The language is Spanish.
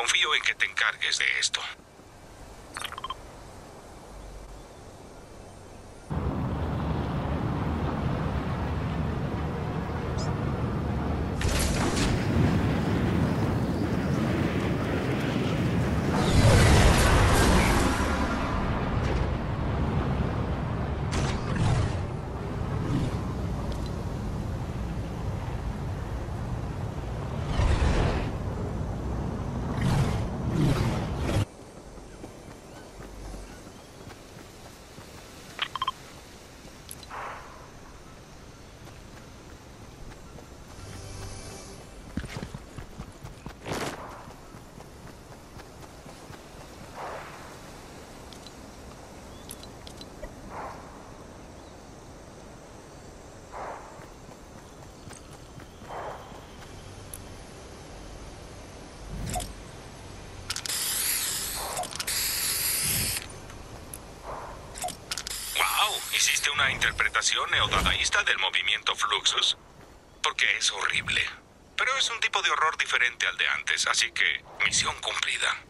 Confío en que te encargues de esto. ¿Hiciste una interpretación neodadaísta del movimiento Fluxus? Porque es horrible. Pero es un tipo de horror diferente al de antes, así que misión cumplida.